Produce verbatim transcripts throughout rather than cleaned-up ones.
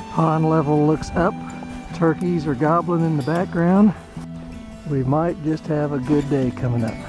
Pond level looks up. Turkeys are gobbling in the background. We might just have a good day coming up.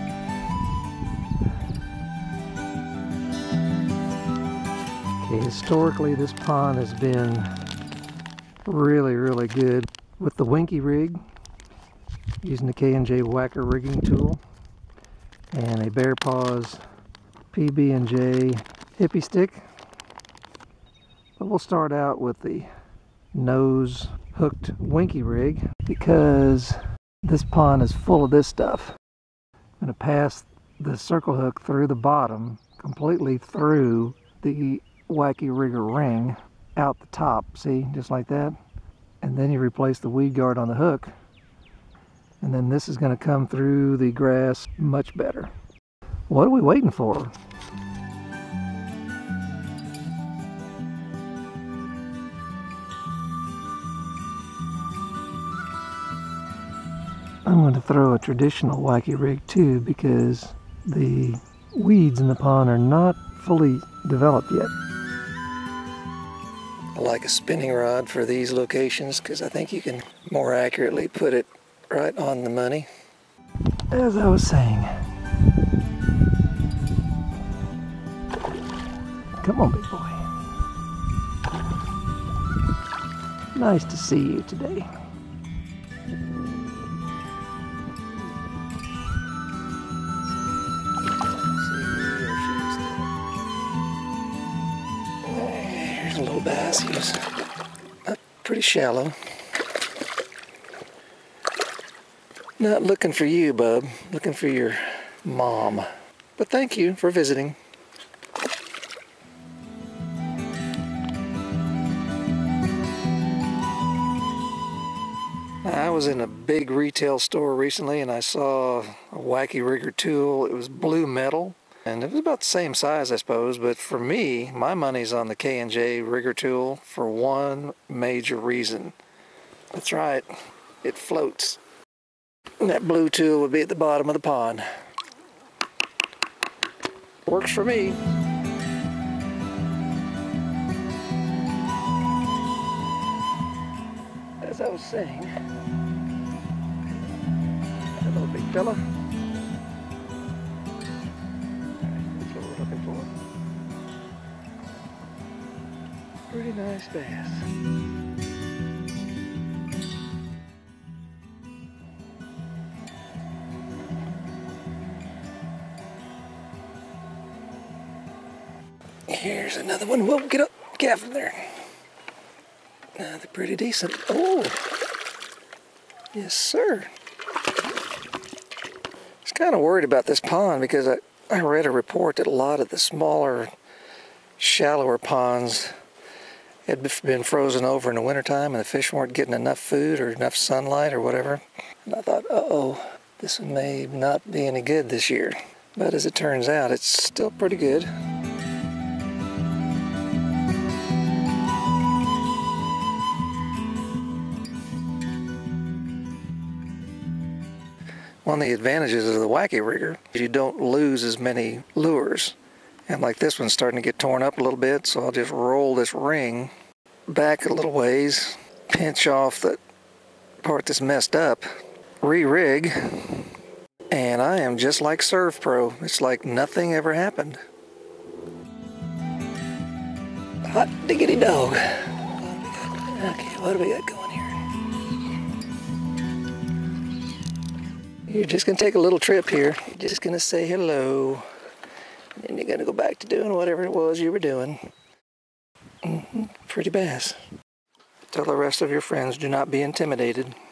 Okay, historically this pond has been really, really good with the Wacky rig, using the K and J Whacker rigging tool, and a Bear Paws P B and J hippie stick. But we'll start out with the nose hooked Wacky rig because this pond is full of this stuff. I'm going to pass the circle hook through the bottom, completely through the Wacky rigger ring, out the top, see, just like that. And then you replace the weed guard on the hook, and then this is going to come through the grass much better. What are we waiting for? I'm going to throw a traditional Wacky rig too, because the weeds in the pond are not fully developed yet. I like a spinning rod for these locations because I think you can more accurately put it right on the money. As I was saying, come on, big boy. Nice to see you today. There's a little bass. He was up pretty shallow. Not looking for you, bub. Looking for your mom. But thank you for visiting. I was in a big retail store recently and I saw a Wacky rigger tool. It was blue metal and it was about the same size, I suppose, but for me, my money's on the K and J rigger tool for one major reason. That's right, it floats. And that blue tool would be at the bottom of the pond. Works for me. As I was saying, hello, big fella. Alright, that's what we're looking for. Pretty nice bass. Here's another one. Whoa, get up, get from there. Uh, they're pretty decent. Oh, yes, sir. I was kind of worried about this pond because I, I read a report that a lot of the smaller, shallower ponds had been frozen over in the wintertime and the fish weren't getting enough food or enough sunlight or whatever. And I thought, uh-oh, this may not be any good this year. But as it turns out, it's still pretty good. One of the advantages of the Wacky rigger is you don't lose as many lures. And like this one's starting to get torn up a little bit, so I'll just roll this ring back a little ways, pinch off the part that's messed up, re-rig, and I am just like Surf Pro. It's like nothing ever happened. Hot diggity dog. Okay, what do we got going here? You're just going to take a little trip here. You're just going to say hello. And then you're going to go back to doing whatever it was you were doing. Mm-hmm. Pretty bass. Tell the rest of your friends, do not be intimidated.